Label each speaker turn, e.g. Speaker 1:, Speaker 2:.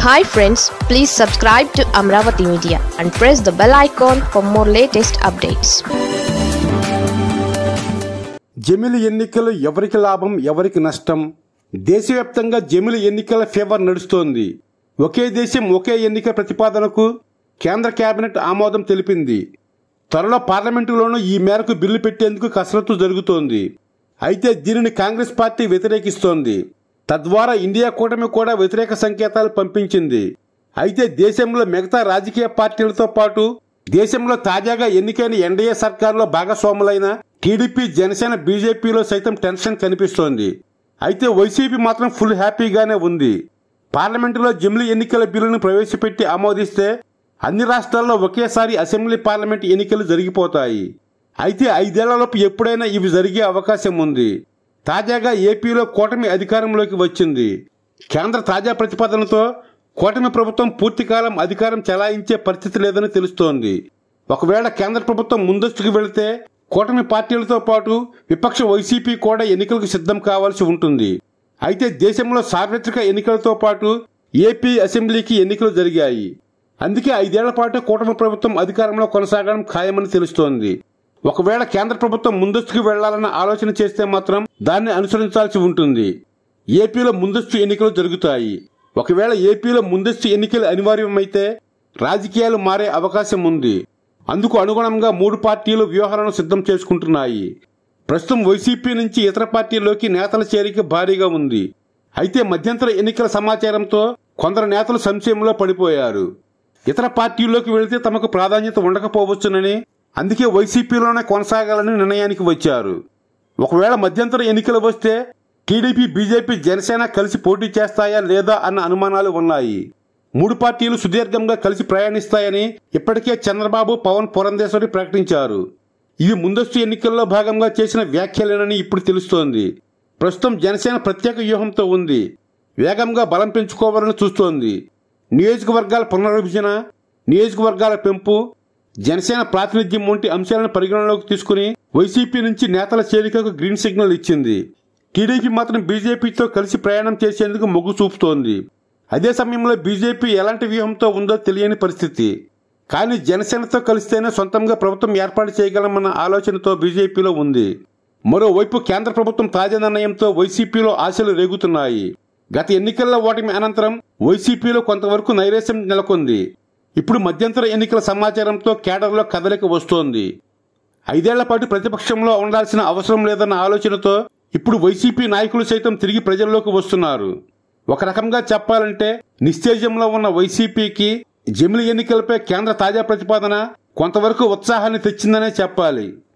Speaker 1: Hi friends, please subscribe to Amravati Media and press the bell icon for more latest updates.
Speaker 2: జమిలి ఎన్నికలు ఎవరికి లాభం ఎవరికి నష్టం? దేశవ్యాప్తంగా జమిలి ఎన్నికల ఫీవర్ నడుస్తోంది. ఒకే దేశం ఒకే ఎన్నిక ప్రతిపాదనకు కేంద్ర కేబినెట్ ఆమోదం తెలిపింది. త్వరలో పార్లమెంటులోనూ ఈ మేరకు బిల్లు పెట్టేందుకు కసరత్తు జరుగుతోంది. అయితే దీనిని కాంగ్రెస్ పార్టీ వ్యతిరేకిస్తోంది. తద్వారా ఇండియా కూటమి కూడా వ్యతిరేక సంకేతాలు పంపించింది. అయితే దేశంలో మిగతా రాజకీయ పార్టీలతో పాటు దేశంలో తాజాగా ఎన్నికైన ఎన్డీఏ సర్కారులో భాగస్వాములైన టీడీపీ, జనసేన, బీజేపీలో సైతం టెన్షన్ కనిపిస్తోంది. అయితే వైసీపీ మాత్రం ఫుల్ హ్యాపీగానే ఉంది. పార్లమెంటులో జమిలి ఎన్నికల బిల్లును ప్రవేశపెట్టి ఆమోదిస్తే అన్ని రాష్ట్రాల్లో ఒకేసారి అసెంబ్లీ, పార్లమెంట్ ఎన్నికలు జరిగిపోతాయి. అయితే 5 ఏళ్లలోపు ఎప్పుడైనా ఇవి జరిగే అవకాశం ఉంది. తాజాగా ఏపీలో కూటమి అధికారంలోకి వచ్చింది. కేంద్ర తాజా ప్రతిపాదనతో కూటమి ప్రభుత్వం పూర్తికాలం అధికారం చెలాయించే పరిస్థితి లేదని తెలుస్తోంది. ఒకవేళ కేంద్ర ప్రభుత్వం ముందస్తుకు వెళితే కూటమి పార్టీలతో పాటు విపక్ష వైసీపీ కూడా ఎన్నికలకు సిద్ధం కావాల్సి ఉంటుంది. అయితే దేశంలో సార్వత్రిక ఎన్నికలతో పాటు ఏపీ అసెంబ్లీకి ఎన్నికలు జరిగాయి. అందుకే 5 ఏళ్ల పాటు కూటమి ప్రభుత్వం అధికారంలో కొనసాగడం ఖాయమని తెలుస్తోంది. ఒకవేళ కేంద్ర ప్రభుత్వం ముందస్తుకు వెళ్లాలన్న ఆలోచన చేస్తే మాత్రం దాన్ని అనుసరించాల్సి ఉంటుంది. ఏపీలో ముందస్తు ఎన్నికలు జరుగుతాయి. ఒకవేళ ఏపీలో ముందస్తు ఎన్నికలు అనివార్యమైతే రాజకీయాలు మారే అవకాశం ఉంది. అందుకు అనుగుణంగా 3 పార్టీలు వ్యూహాలను సిద్ధం చేసుకుంటున్నాయి. ప్రస్తుతం వైసీపీ నుంచి ఇతర పార్టీల్లోకి నేతల చేరిక భారీగా ఉంది. అయితే మధ్యంతర ఎన్నికల సమాచారంతో కొందరు నేతలు సంశయంలో పడిపోయారు. ఇతర పార్టీల్లోకి వెళితే తమకు ప్రాధాన్యత ఉండకపోవచ్చునని, అందుకే వైసీపీలోనే కొనసాగాలని నిర్ణయానికి వచ్చారు. ఒకవేళ మధ్యంతర ఎన్నికలు వస్తే టీడీపీ, బీజేపీ, జనసేన కలిసి పోటీ చేస్తాయా లేదా అన్న అనుమానాలు ఉన్నాయి. 3 పార్టీలు సుదీర్ఘంగా కలిసి ప్రయాణిస్తాయని ఇప్పటికే చంద్రబాబు, పవన్ పురంధేశ్వరి ప్రకటించారు. ఇవి ముందస్తు ఎన్నికల్లో భాగంగా చేసిన వ్యాఖ్యలేనని ఇప్పుడు తెలుస్తోంది. ప్రస్తుతం జనసేన ప్రత్యేక వ్యూహంతో ఉంది. వేగంగా బలం పెంచుకోవాలని చూస్తోంది. నియోజకవర్గాల పునర్విభజన, నియోజకవర్గాల పెంపు, జనసేన ప్రాతినిధ్యం వంటి అంశాలను పరిగణనలోకి తీసుకుని వైసీపీ నుంచి నేతల చేరికకు గ్రీన్ సిగ్నల్ ఇచ్చింది. టీడీపీ మాత్రం బీజేపీతో కలిసి ప్రయాణం చేసేందుకు మొగ్గు చూపుతోంది. అదే సమయంలో బీజేపీ ఎలాంటి వ్యూహంతో ఉందో తెలియని పరిస్థితి. కానీ జనసేనతో కలిస్తేనే సొంతంగా ప్రభుత్వం ఏర్పాటు చేయగలమన్న ఆలోచనతో బీజేపీలో ఉంది. మరోవైపు కేంద్ర ప్రభుత్వం తాజా నిర్ణయంతో వైసీపీలో ఆశలు రేగుతున్నాయి. గత ఎన్నికల్లో ఓటమి అనంతరం వైసీపీలో కొంతవరకు నైరాశ్యం నెలకొంది. ఇప్పుడు మధ్యంతర ఎన్నికల సమాచారంతో కేడర్లో కదలిక వస్తోంది. 5 ఏళ్ల పాటు ప్రతిపక్షంలో ఉండాల్సిన అవసరం లేదన్న ఆలోచనతో ఇప్పుడు వైసీపీ నాయకులు సైతం తిరిగి ప్రజల్లోకి వస్తున్నారు. ఒక రకంగా చెప్పాలంటే నిస్తేజంలో ఉన్న వైసీపీకి జమిలి ఎన్నికలపై కేంద్ర తాజా ప్రతిపాదన కొంతవరకు ఉత్సాహాన్ని తెచ్చిందనే చెప్పాలి.